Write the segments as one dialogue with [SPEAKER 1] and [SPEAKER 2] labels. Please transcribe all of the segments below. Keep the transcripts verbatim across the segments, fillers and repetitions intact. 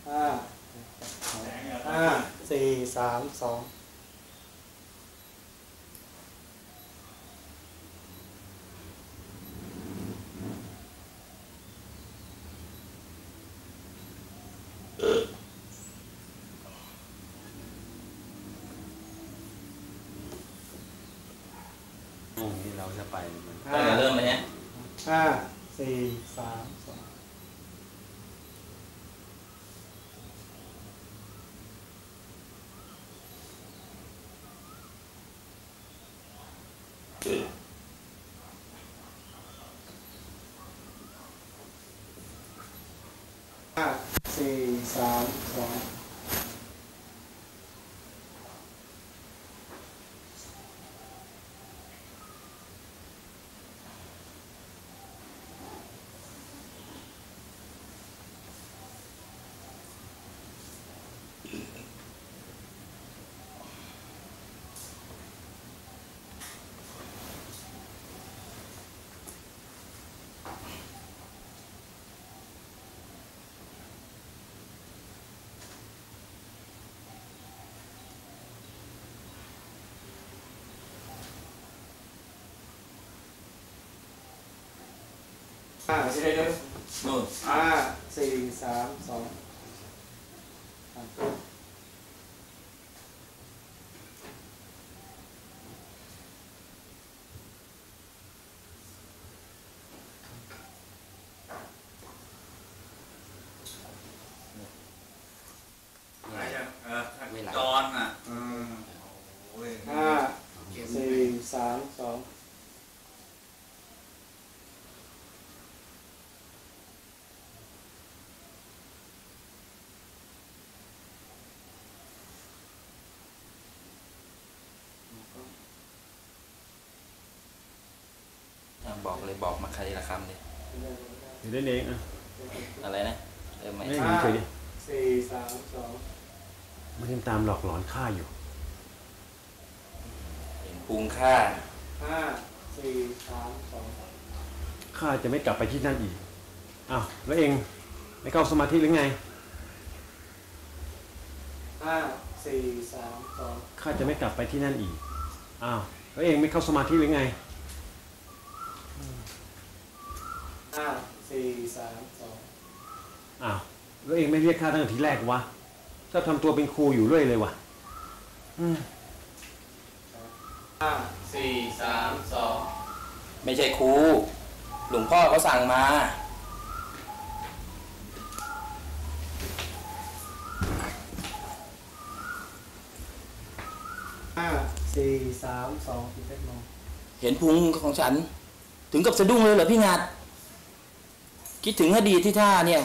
[SPEAKER 1] ห้าห้าสี่สามสอง
[SPEAKER 2] นี่เราจะไปมัน
[SPEAKER 3] ตั้งแต่เริ่มเลยฮะ
[SPEAKER 1] ห้าสี่สามสองห้าสี่สามสองห้าสี่
[SPEAKER 3] นู่น
[SPEAKER 1] ห้าสี่สามสอง
[SPEAKER 3] จอนอ่ะ
[SPEAKER 1] ห้าสี่สามสอง
[SPEAKER 3] บอกเลยบอกมาใครละคำเลย
[SPEAKER 2] อยู่ได้เองอ่ะ
[SPEAKER 3] อะไรนะเริ่มไหม
[SPEAKER 2] ไม่
[SPEAKER 1] ห้า
[SPEAKER 2] เคยดิ
[SPEAKER 1] สี่สามสอง
[SPEAKER 2] มันยังตามหลอกหลอนข้าอยู่
[SPEAKER 3] เห็นพุงค่า
[SPEAKER 1] ห้าสี่สามสอง
[SPEAKER 2] ข้าจะไม่กลับไปที่นั่นอีกอ้าวแล้วเองไม่เข้าสมาธิหรือไง
[SPEAKER 1] ห้าสี่สามสอง
[SPEAKER 2] ข้าจะไม่กลับไปที่นั่นอีกอ้าวแล้วเองไม่เข้าสมาธิหรือไง
[SPEAKER 1] ห้าสี่สามสอง
[SPEAKER 2] อ้าวแล้วเองไม่เรียกข้าตั้งแต่ทีแรกวะถ้าทำตัวเป็นครูอยู่เรื่อยเลยวะอืม
[SPEAKER 1] ห้า
[SPEAKER 3] สี่สามสองไม่ใช่ครูหลวงพ่อเขาสั่งมา
[SPEAKER 1] ห้าสี่สามสองพี่เพชรมอง
[SPEAKER 3] เห็นพุงของฉัน ถึงกับสะดุ้งเลยเหรอพี่งัดคิดถึงอดีตที่ท่าเนี่ย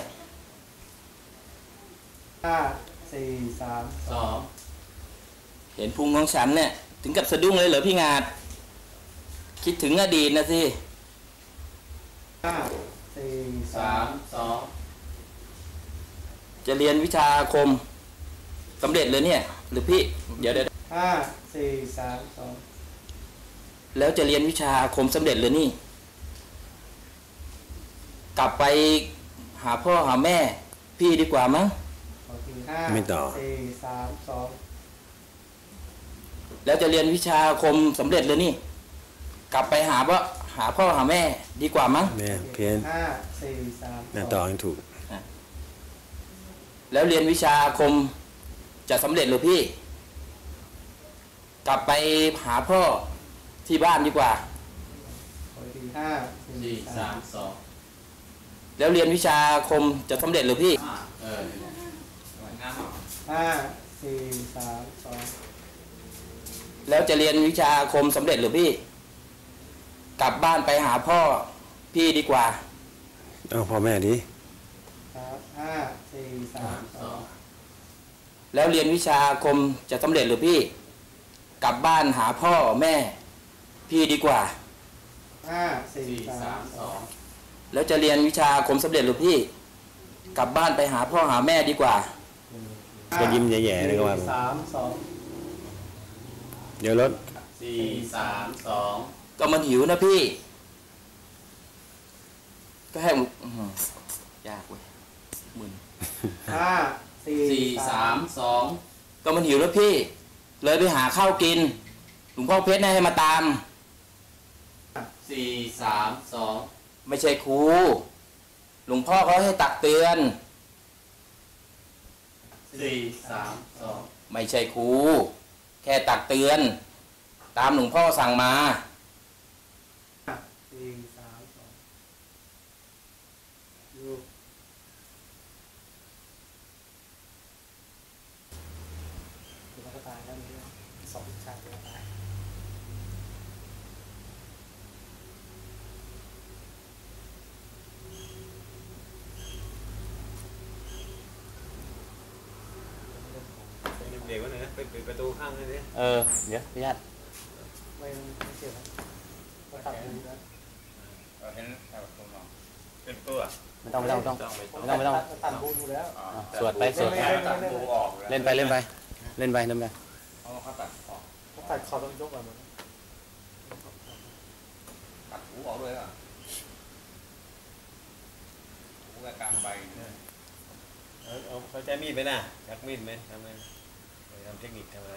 [SPEAKER 1] ห้าสี่สามสอง
[SPEAKER 3] เห็นพุงของฉันเนี่ยถึงกับสะดุ้งเลยเหรอพี่งาดคิดถึงอดีตนะสิ
[SPEAKER 1] ห้าสี่สามสอง
[SPEAKER 3] จะเรียนวิชาอาคมสำเร็จเลยเนี่ยหรือพี่เดี๋ยวเดี๋ยว
[SPEAKER 1] ห้าสี่สามสอง
[SPEAKER 3] แล้วจะเรียนวิชาอาคมสำเร็จเลยนี่ กลับไปหาพ่อหาแม่พี่ดีกว่ามั้ง
[SPEAKER 1] ขอทีห้า
[SPEAKER 2] ไม่ต่อ
[SPEAKER 1] สี่สามสอง
[SPEAKER 3] แล้วจะเรียนวิชาอาคมสำเร็จเลยนี่ กลับไปหาว่าหาพ่อหาแม่ดีกว่ามั้ง
[SPEAKER 2] แม่เพี้ยน
[SPEAKER 1] ห้าสี่สาม
[SPEAKER 2] น่า
[SPEAKER 1] ส
[SPEAKER 2] ต่
[SPEAKER 1] อ
[SPEAKER 2] อง ให้ถูก
[SPEAKER 3] แล้วเรียนวิชาอาคมจะสำเร็จหรือพี่ กลับไปหาพ่อที่บ้านดีกว่า
[SPEAKER 1] ขอทีห้าสี่สามสอง
[SPEAKER 3] แล้วเรียนวิชาอาคมจะสำเร็จหรือพี่
[SPEAKER 1] ห้าสี่สามสอง
[SPEAKER 3] แล้วจะเรียนวิชาอาคมสำเร็จหรือพี่ กลับบ้านไปหาพ่อพี่ดีกว่า
[SPEAKER 2] เอาพ่อแม่ดิ
[SPEAKER 1] ครับห้าสี่สามสอง
[SPEAKER 3] แล้วเรียนวิชาอาคมจะสำเร็จหรือพี่ กลับบ้านหาพ่อแม่พี่ดีกว่า
[SPEAKER 1] ห้าสี่สามสอง
[SPEAKER 3] แล้วจะเรียนวิชาอาคมสำเร็จหรือพี่ กลับบ้านไปหาพ่อหาแม่ดีกว่า
[SPEAKER 2] ก็ยิ้มแย่ๆเลยก็ว่า
[SPEAKER 1] สามสอง
[SPEAKER 2] เดี๋ยวรถ
[SPEAKER 3] สี่สามสองก็มันหิวนะพี่ ก็ให้มึงอื้อหือยากเว้ยมึน
[SPEAKER 1] ห้า
[SPEAKER 3] สี่สามสองก็มันหิวแล้วพี่เลยไปหาข้าวกินหลวงพ่อเพชรให้มาตามสี่สามสองไม่ใช่ครูหลวงพ่อเขาให้ตักเตือนสี่สามสองไม่ใช่ครูแค่ตักเตือนตามหลวงพ่อสั่งมา
[SPEAKER 1] สี่สามสองดูมันก็ตายแล้วนี่สองชาติก็ตาย
[SPEAKER 2] เด็กวันไหนนะไปปิดประตูข้างเลยดิ
[SPEAKER 3] เออเดี๋ยวพี่ญาติ
[SPEAKER 1] ไม่ไม่เจ็บนะก็ตัดดูนะ
[SPEAKER 4] เราเห็นแค่ประตูมองเป็นตัว
[SPEAKER 3] ไม่ต้องไม่ต้องไม่ต้อง ไม่ต้องไม่ต้อง
[SPEAKER 1] ตัดบูดูแล้ว
[SPEAKER 3] สวดไปสวดไป
[SPEAKER 4] ตัดตัวออก
[SPEAKER 3] เล่นไปเล่นไปเล่นไปเล่นไป
[SPEAKER 4] เขาเขาตัดออก
[SPEAKER 1] เขาตัดคอต้องยกก่อนมัน
[SPEAKER 4] ตัดหูออกเลยอ่ะหูกลางใบเนี่ย
[SPEAKER 2] เอาเอาเขาใจมีดไปนะชักมีดไหมทำไงทำเทคนิคทำอะไร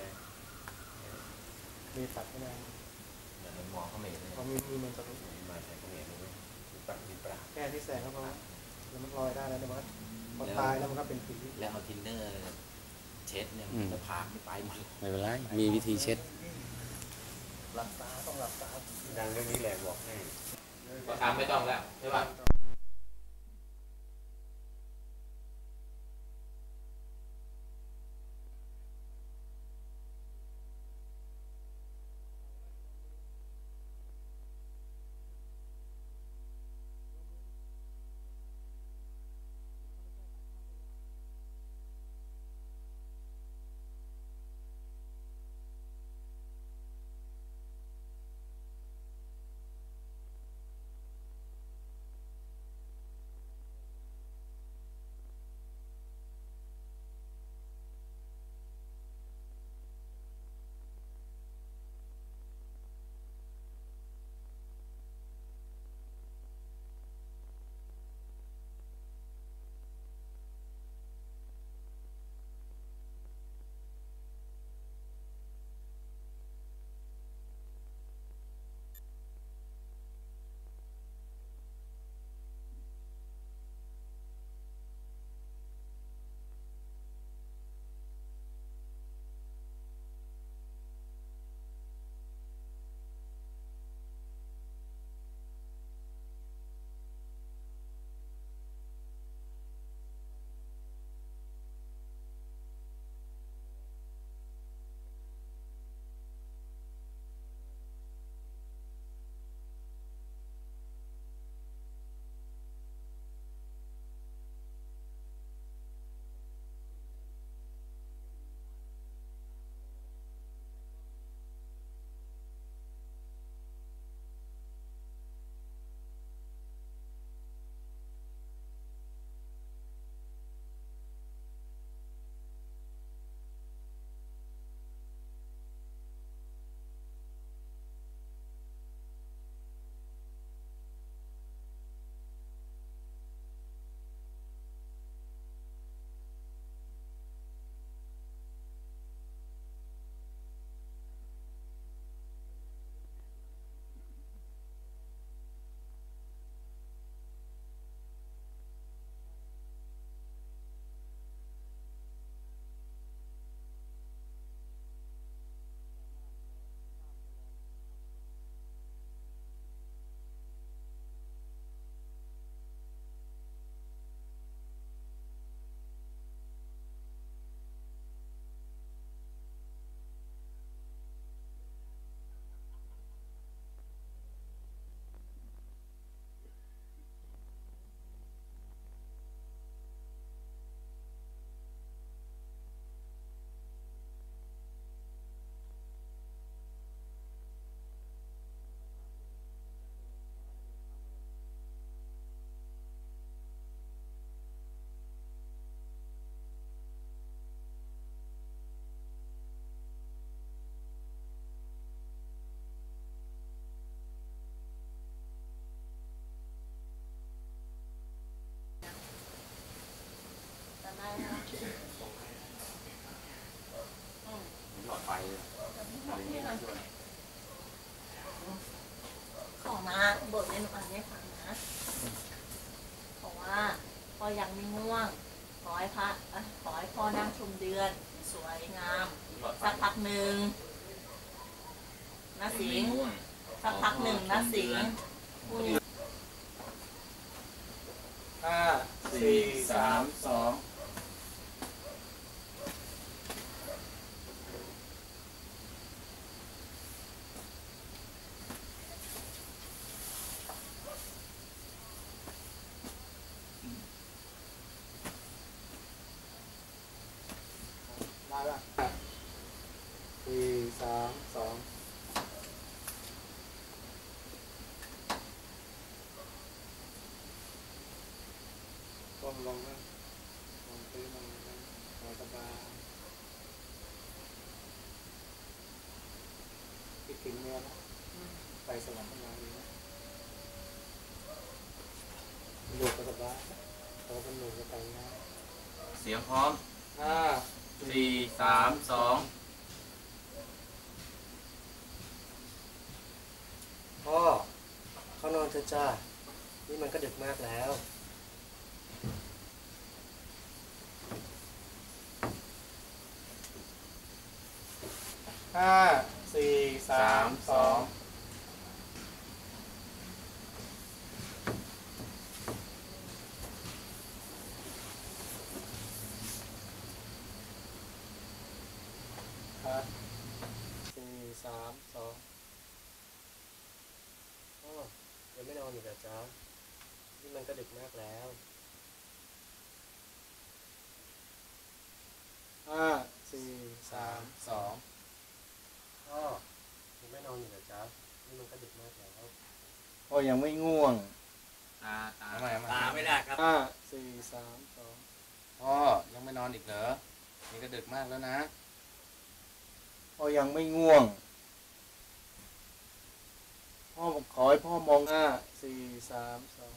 [SPEAKER 1] มีตัดไม่ได้
[SPEAKER 3] มองเขาไม่เห็นเลย
[SPEAKER 1] เขามีมีมันตัด
[SPEAKER 2] มาใส่เขมรเลยปักมีปลา
[SPEAKER 1] แค่ที่แสงเขาพอแล้วมันลอยได้แล้วเดี๋ยวมันพอตายแล้วมันก็เป็นผี
[SPEAKER 3] แล้วเอาทินเนอร์เช็ดเนี่ยจะพาไม่ไปหมด
[SPEAKER 5] ไม่เป็นไร มีวิธีเช็ด
[SPEAKER 1] หลับตาต้องหลับตา
[SPEAKER 2] ดังเรื่องนี้แหละบอกให้
[SPEAKER 3] ก็ทำไม่ต้องแล้วใช่ป่ะลอดไฟเลยอะไรอย่างเงี้ยช่วย
[SPEAKER 6] ขอมาบทเรียนหนูอ่านให้ฟังนะบอกว่าพ่อยังไม่ง่วงขอให้พระเอ้ยขอให้พ่อนั่งชมเดือนสวยงามสักพักหนึ่งนะสิงห์สักพักหนึ่งนะสิงห์พูด
[SPEAKER 1] ห้า
[SPEAKER 3] สี่สามสอง
[SPEAKER 1] ได้ป่ะห้าสี่สามสองก้มลงนะลงพื้นลงนะสบายๆคิดถึงเมียนะไปสวรรค์ทำงานดีนะลูกก็สบายโตเป็นหนุ่มก็แต่งงาน
[SPEAKER 3] เสียงพร้อม
[SPEAKER 1] ห้า
[SPEAKER 3] สี่สามสอง
[SPEAKER 7] พ่อเข้านอนเถอะจ้านี่มันก็ดึกมากแล้ว
[SPEAKER 1] ห้าสี่สามสองครับสี่สามสอง
[SPEAKER 7] พ่อยังไม่นอนอีกเหรอจ๊ะนี่มันก็ดึกมากแล้ว
[SPEAKER 1] ห้าสี่สามสอง
[SPEAKER 7] พ่อยังไม่นอนอีกเหรอจ๊ะนี่มันก็ดึกมากแล้ว
[SPEAKER 1] พ่อยังไม่ง่วง
[SPEAKER 3] ตาตา
[SPEAKER 4] ทำไมทำไม
[SPEAKER 3] ตาไม่ได้ครับ
[SPEAKER 1] ห้าสี่สามสอง
[SPEAKER 4] พ่อยังไม่นอนอีกเหรอ นี่ก็ดึกมากแล้วนะ
[SPEAKER 1] พ่อยังไม่ง่วง พ่อขอให้พ่อมองห้าสี่สามสอง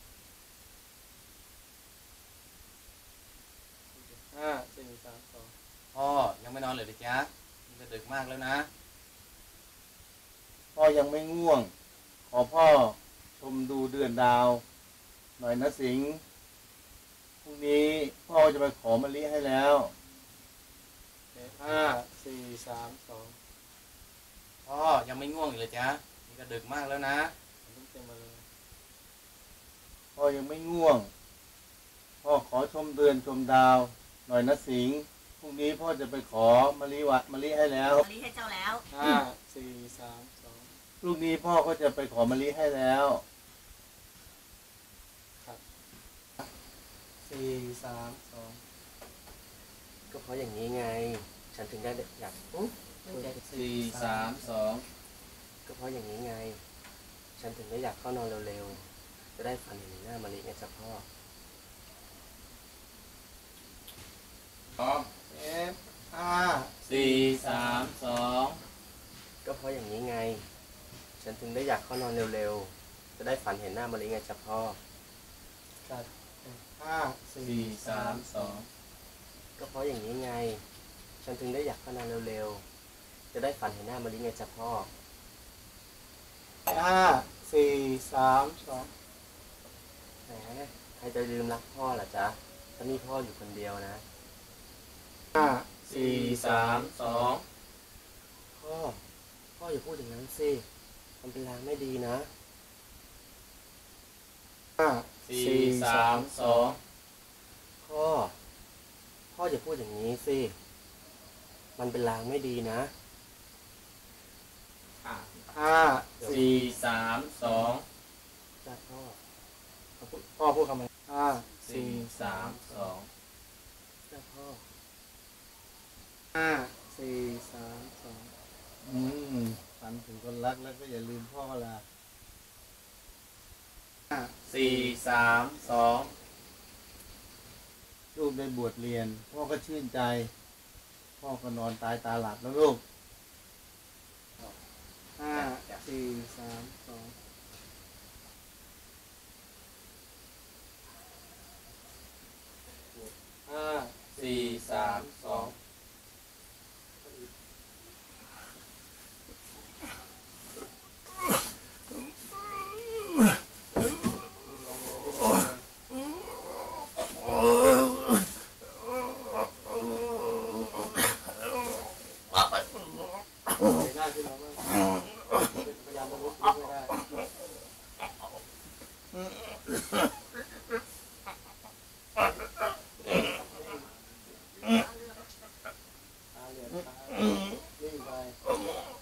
[SPEAKER 1] ห้าสี่สามสอง
[SPEAKER 4] พ่อยังไม่นอนเลยดิจ๊ะนี่ก็ดึกมากแล้วนะ
[SPEAKER 1] พ่อยังไม่ง่วง ขอพ่อชมดูเดือนดาว หน่อยนะสิงห์พรุ่งนี้พ่อจะไปขอมะลิให้แล้วห้าสี่สามสอง
[SPEAKER 4] พ่อยังไม่ง่วงอีกเลยจ๊ะนี่ก็ดึกมากแล้วนะ
[SPEAKER 1] เต็มมาเลยพ่อยังไม่ง่วง พ่อขอชมเดือนชมดาว หน่อยนะสิงห์พรุ่งนี้พ่อจะไปขอมะลิวะมะลิให้แล้ว
[SPEAKER 6] มะลิให้เจ้าแล้ว
[SPEAKER 1] ห้าสี่สามสองพรุ่งนี้พ่อก็จะไปขอมะลิให้แล้วครับสี่สามสอง
[SPEAKER 7] ก็เพราะอย่างนี้ไง ฉันถึงได้อยากอุ๊ยไม่ได้
[SPEAKER 3] สี่สามสอง
[SPEAKER 7] ก็เพราะอย่างนี้ไง ฉันถึงได้อยากเข้านอนเร็วๆจะได้ฝันเห็นหน้ามะลิไงจ๊ะพ่อ
[SPEAKER 3] พร้อม
[SPEAKER 1] เอฟห้า
[SPEAKER 3] สี่สามสอง
[SPEAKER 7] ก็เพราะอย่างนี้ไง ฉันถึงได้อยากเข้านอนเร็วๆจะได้ฝันเห็นหน้ามะลิไงจ๊ะพ่อ
[SPEAKER 1] จัดห้าสี่
[SPEAKER 3] สี่สามสอง
[SPEAKER 7] ก็เพราะอย่างนี้ไง ฉันถึงได้อยากเข้านอนเร็วๆจะได้ฝันเห็นหน้ามะลิไงจ๊ะพ่อ
[SPEAKER 1] ห้าสี่สามสอง
[SPEAKER 7] แหมใครจะลืมรักพ่อล่ะจ๊ะถ้ามีพ่ออยู่คนเดียวนะ
[SPEAKER 1] ห้า
[SPEAKER 3] สี่สามสอง
[SPEAKER 7] พ่อ พ่ออย่าพูดอย่างนั้นสิมันเป็นลางไม่ดีนะ
[SPEAKER 1] ห้า
[SPEAKER 3] สี่สามสอง
[SPEAKER 7] พ่อ พ่ออย่าพูดอย่างนี้สิ มันเป็นลางไม่ดีนะ
[SPEAKER 1] ห้าสี่
[SPEAKER 3] สี่สามสอง
[SPEAKER 7] จ้าพ่อ
[SPEAKER 1] พ่อพูดคำไหนห้า
[SPEAKER 3] สี่
[SPEAKER 1] สี่
[SPEAKER 3] สามสอง
[SPEAKER 7] จ้าพ่อ
[SPEAKER 1] ห้าสี่สามสองอืมฝันถึงคนรักแล้วก็อย่าลืมพ่อละห้า
[SPEAKER 3] สี่สามสอง
[SPEAKER 1] ลูกได้บวชเรียน พ่อก็ชื่นใจ พ่อก็นอนตายตาหลับแล้วลูกห้าสี่สามสองห้า
[SPEAKER 3] สี่สามสอง
[SPEAKER 1] หนิ่งไป